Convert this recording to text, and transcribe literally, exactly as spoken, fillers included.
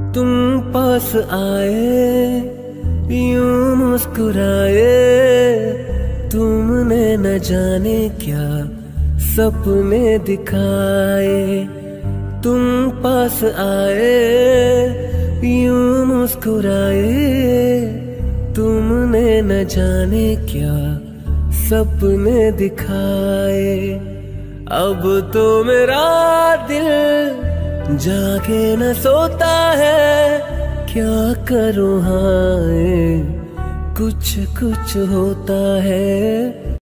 तुम पास आए यूं मुस्कुराए, तुमने न जाने क्या सपने दिखाए। तुम पास आए यूं मुस्कुराए, तुमने न जाने क्या सपने दिखाए। अब तो मेरा दिल जाके न सोता है, क्या करूँ हाय कुछ कुछ होता है।